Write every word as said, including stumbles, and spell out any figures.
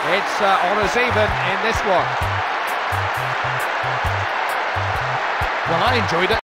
It's uh, honours even in this one. Well, I enjoyed it.